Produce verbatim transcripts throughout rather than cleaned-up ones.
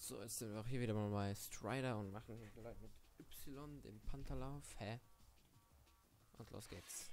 So, jetzt sind wir auch hier wieder mal bei Strider und machen hier gleich mit Y den Pantherlauf. Hä? Und los geht's.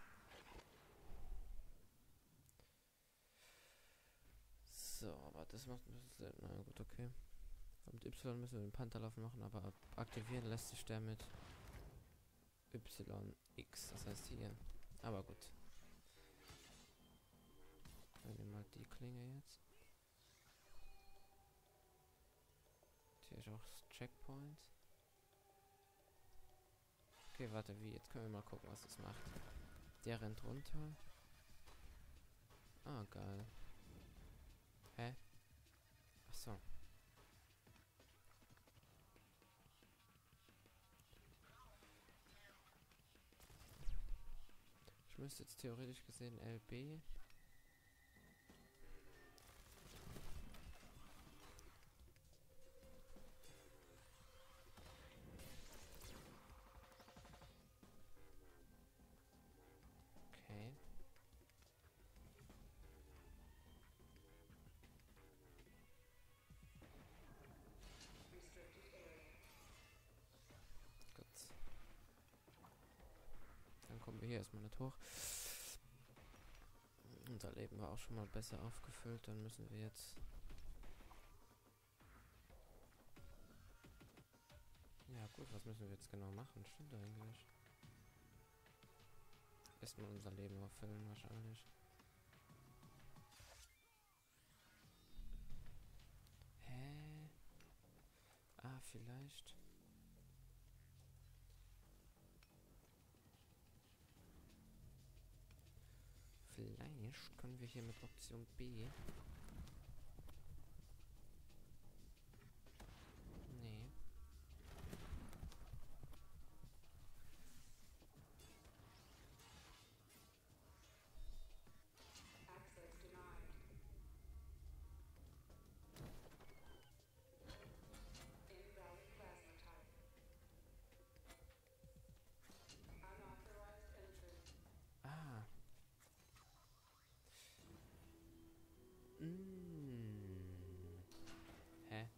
So, aber das macht ein bisschen selten. Na gut, okay. Mit Y müssen wir den Pantherlauf machen, aber aktivieren lässt sich der mit Y X. Das heißt hier. Aber gut. Wir nehmen mal die Klinge jetzt. Hier ist auch das Checkpoint. Okay, warte, wie? Jetzt können wir mal gucken, was das macht. Der rennt runter. Ah, geil. Hä? Ach so. Ich müsste jetzt theoretisch gesehen L B. Okay. Gut. Dann kommen wir hier erstmal nicht hoch. Unser Leben war auch schon mal besser aufgefüllt. Dann müssen wir jetzt... Ja gut, was müssen wir jetzt genau machen? Stimmt eigentlich. Erstmal unser Leben auffüllen wahrscheinlich. Hä? Ah, vielleicht... Vielleicht können wir hier mit Option B... Nee. Ah. Mm. Hä?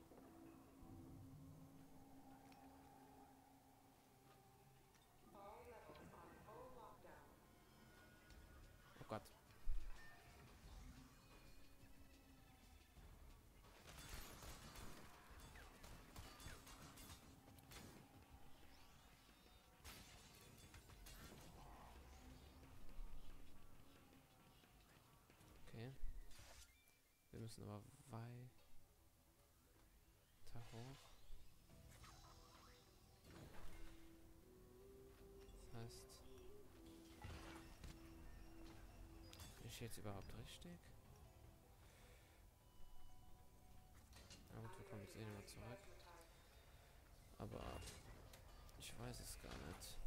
Oh Gott. Okay. Wir müssen aber weiter hoch. Das heißt... Bin ich jetzt überhaupt richtig? Na gut, wir kommen jetzt eh nochmal zurück. Aber... Ich weiß es gar nicht.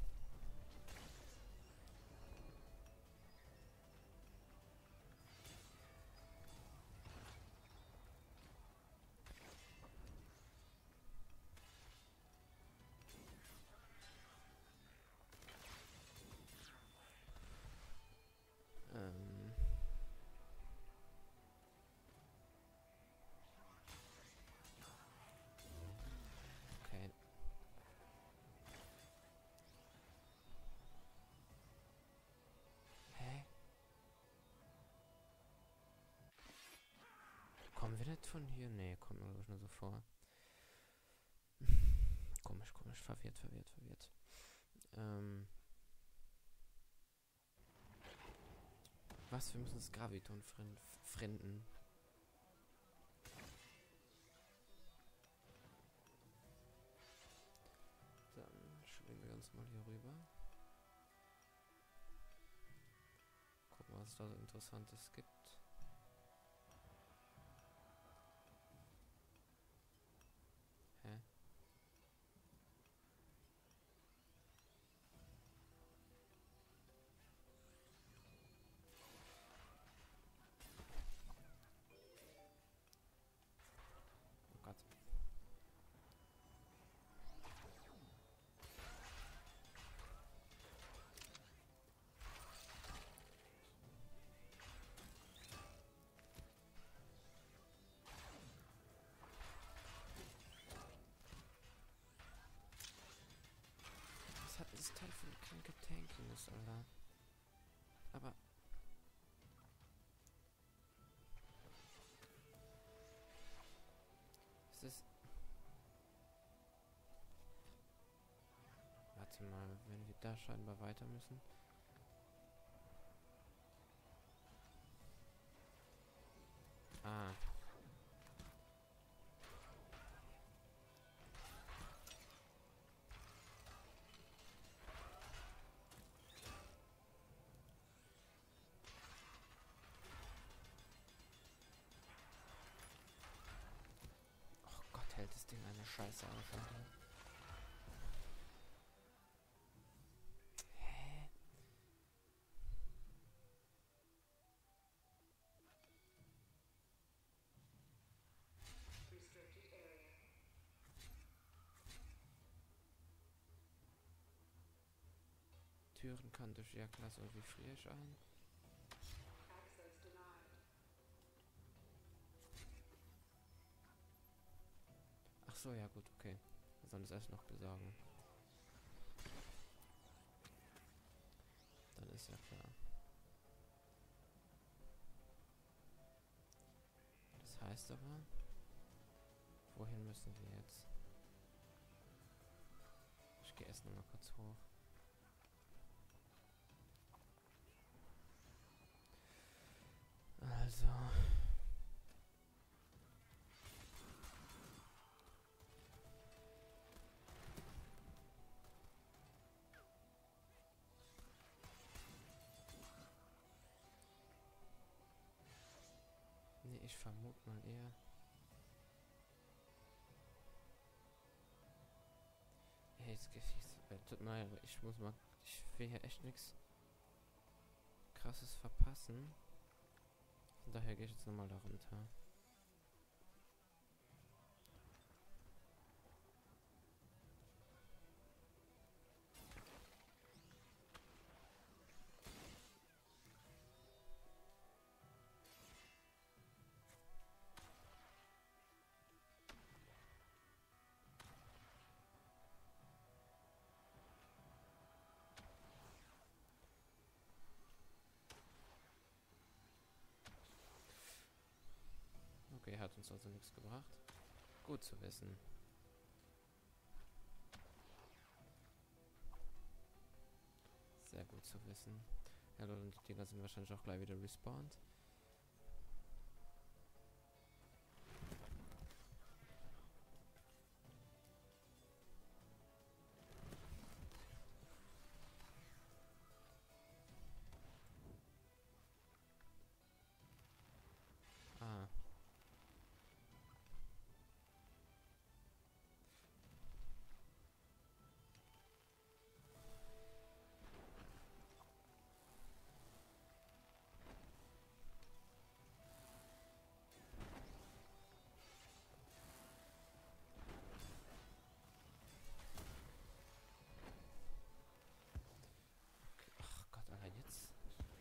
Ähm... Okay. Hä? Kommen wir nicht von hier? Nee, kommt mir nur so vor. Komisch, komisch, verwirrt, verwirrt, verwirrt. Ähm... Was? Wir müssen das Graviton finden. Dann schwingen wir uns mal hier rüber. Gucken, was es da so Interessantes gibt. Hä? Oh Gott. kacke Tanking ist, Alter. Aber... Es ist... Warte mal, wenn wir da scheinbar weiter müssen. Ah. Oh Gott, hält das Ding eine Scheiße auf, Alter. Hä? Türen kann durch Jagdglas irgendwie friere ich ein. Ach so, ja gut, okay. Wir sollen das erst noch besorgen. Dann ist ja klar. Das heißt aber, wohin müssen wir jetzt? Ich gehe erst noch mal kurz hoch. Also. Nee, ich vermute mal eher. Hey, jetzt geht's. Äh, tut mir leid, aber ich muss mal. Ich will hier echt nichts Krasses verpassen. Von daher gehe ich jetzt nochmal da runter. Okay, hat uns also nichts gebracht. Gut zu wissen. Sehr gut zu wissen. Ja, Leute, und die Dinger sind wahrscheinlich auch gleich wieder respawned. Ah. Ach Gott, Alter, jetzt.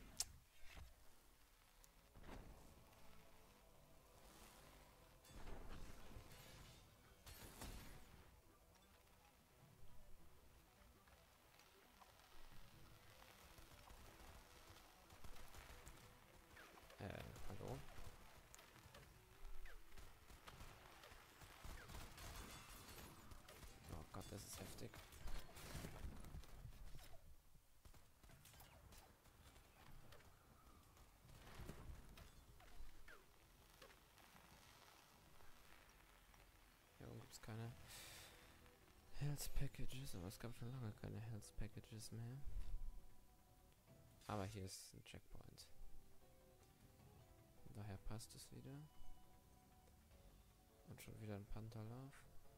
Äh, hallo? Oh Gott, das ist heftig. Hier oben gibt es keine Health Packages, aber es gab schon lange keine Health Packages mehr. Aber hier ist ein Checkpoint. Von daher passt es wieder. Und schon wieder ein Pantherlauf.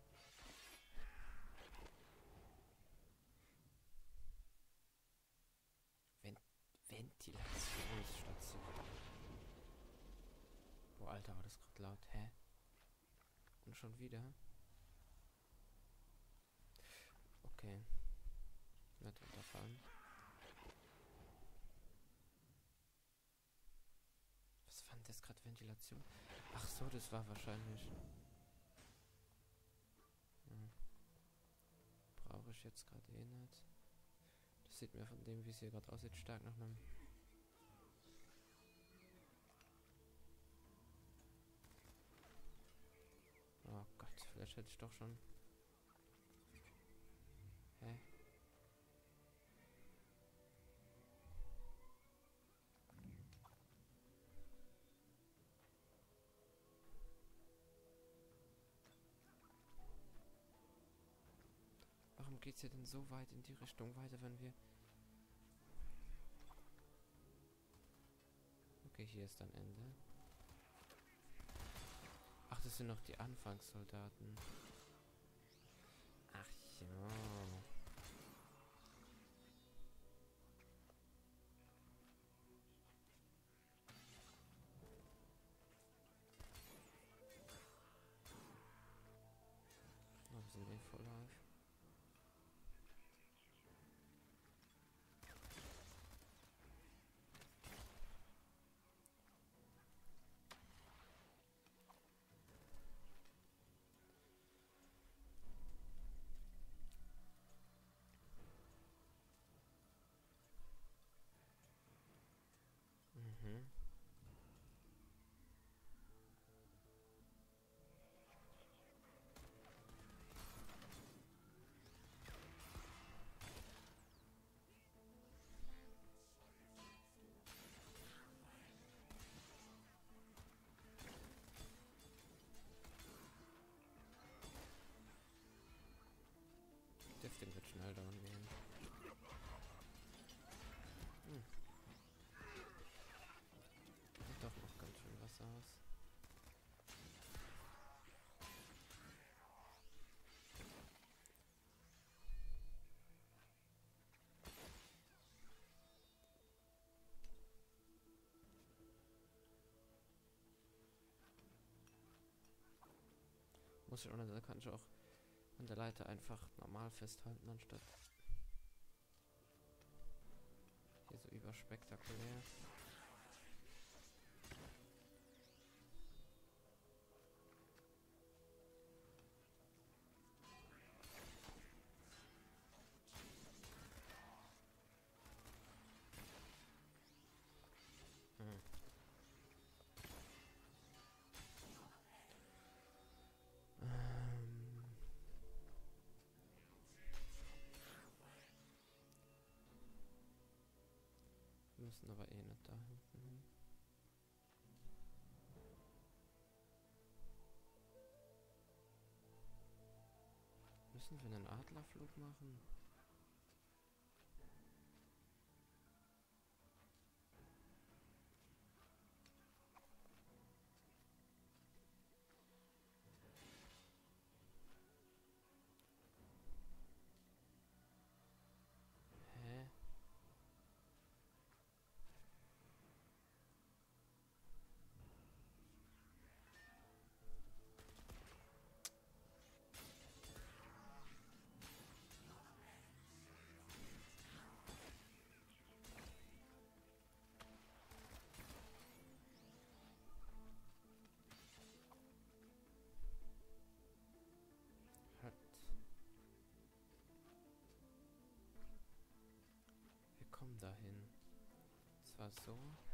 Vent Ventilationsstation. Boah, Alter, war das gerade laut. Hä? Und schon wieder? Okay. Nicht unterfallen. Was fand das gerade Ventilation? Ach so, das war wahrscheinlich. Hm. Brauche ich jetzt gerade eh nicht. Das sieht mir von dem, wie es hier gerade aussieht, stark nach einem... Oh Gott, vielleicht hätte ich doch schon... Hä? Warum geht's hier denn so weit in die Richtung weiter, wenn wir... Okay, hier ist dann Ende. Ach, das sind noch die Anfangssoldaten. Ach ja. Oh, wir sind eh voll live. Mhm. Ding wird schnell down gehen. Hm. Sieht doch noch ganz schön was aus. Muss ich, oder da kann ich auch an der Leiter einfach normal festhalten, anstatt hier so überspektakulär. Hm. Ähm. Wir müssen aber eh nicht da hinten hin. Müssen wir einen Adlerflug machen? Hä? Hat. Wir kommen dahin. Zwar so.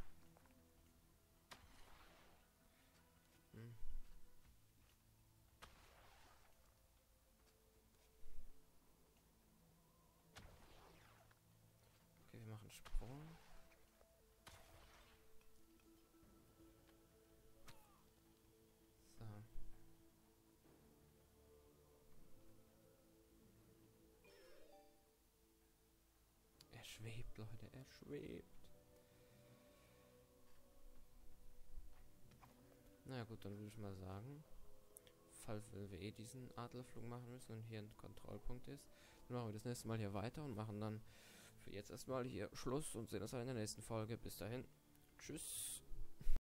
Hm. Okay, wir machen Sprung. So. Er schwebt, Leute, er schwebt. Naja gut, dann würde ich mal sagen, falls wir eh diesen Adlerflug machen müssen und hier ein Kontrollpunkt ist, dann machen wir das nächste Mal hier weiter und machen dann für jetzt erstmal hier Schluss und sehen uns dann in der nächsten Folge. Bis dahin. Tschüss.